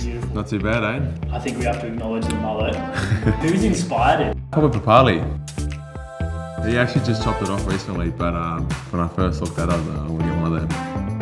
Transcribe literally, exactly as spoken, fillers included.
Beautiful. Not too bad, eh? I think we have to acknowledge the mullet. Who's inspired it? Probably Papali. He actually just chopped it off recently, but um, when I first looked at it, I was like, I want to get one of them.